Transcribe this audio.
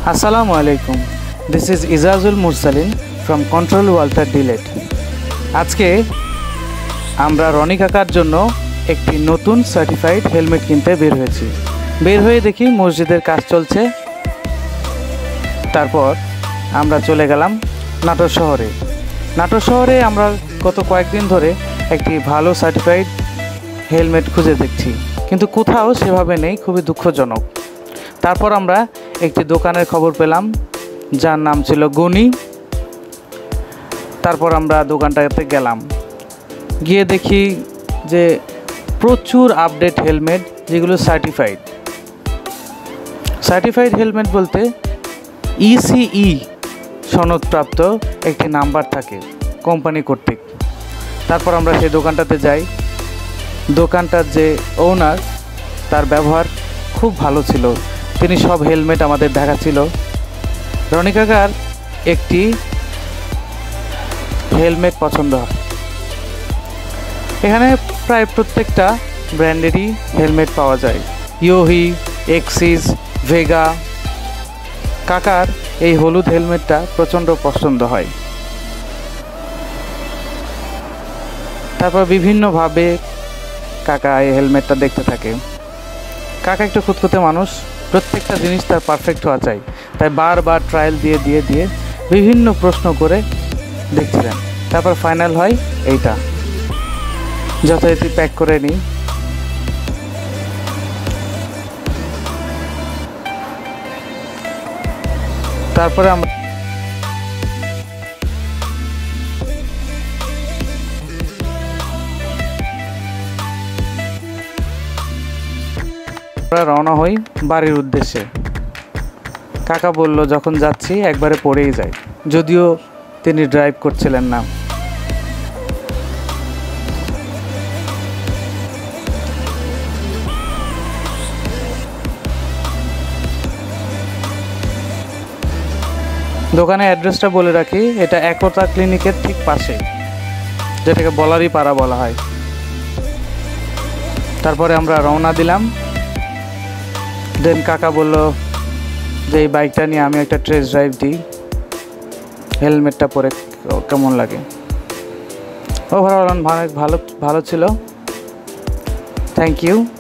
আসসালামু আলাইকুম। This is Ijajul মুরসালিন ফ্রম কন্ট্রোল ওয়াল্টার ডিলেট। আজকে আমরা রনি কাকার জন্য একটি নতুন সার্টিফাইড হেলমেট কিনতে বের হয়ে দেখি মসজিদের কাজ চলছে। তারপর আমরা চলে গেলাম নাটোর শহরে আমরা গত কয়েকদিন ধরে একটি ভালো সার্টিফাইড হেলমেট খুঁজে দেখছি, কিন্তু কোথাও সেভাবে নেই, খুবই দুঃখজনক। তারপর আমরা একটি দোকানের খবর পেলাম যার নাম ছিল গনি। তারপর আমরা দোকানটাতে গেলাম, গিয়ে দেখি যে প্রচুর আপডেট হেলমেট, যেগুলো সার্টিফাইড হেলমেট বলতে ইসিই সনদপ্রাপ্ত একটি নাম্বার থাকে কোম্পানি কর্তৃক। তারপর আমরা সেই দোকানটাতে যাই। দোকানটার যে ওনার, তার ব্যবহার খুব ভালো ছিল। তিনি সব হেলমেট আমাদের দেখাচ্ছিল। রনি কাকার একটি হেলমেট পছন্দ হয়। এখানে প্রায় প্রত্যেকটা ব্র্যান্ডেরই হেলমেট পাওয়া যায়, ইয়োহি, এক্সিস, ভেগা। কাকার এই হলুদ হেলমেটটা প্রচণ্ড পছন্দ হয়। তারপর বিভিন্নভাবে কাকা এই হেলমেটটা দেখতে থাকে। কাকা একটু খুঁতখুঁতে মানুষ, প্রত্যেকটা জিনিস তার পারফেক্ট হওয়া চাই, তাই বারবার ট্রায়াল দিয়ে বিভিন্ন প্রশ্ন করে দেখছিলেন। তারপর ফাইনাল হয় এইটা, যথারীতি প্যাক করে নিই। তারপরে আমরা রওনা হই বাড়ির উদ্দেশ্যে। কাকা বলল যখন যাচ্ছি একবারে পড়েই যাই, যদিও তিনি ড্রাইভ করছিলেন না। দোকানের অ্যাড্রেসটা বলে রাখি, এটা একতা ক্লিনিকের ঠিক পাশে, যেটাকে বলারই পাড়া বলা হয়। তারপরে আমরা রওনা দিলাম। দেন কাকা বলল যে এই বাইকটা নিয়ে আমি একটা টেস্ট ড্রাইভ দিই, হেলমেটটা পরে কেমন লাগে। ওভারঅল ভালো ছিল। Thank you.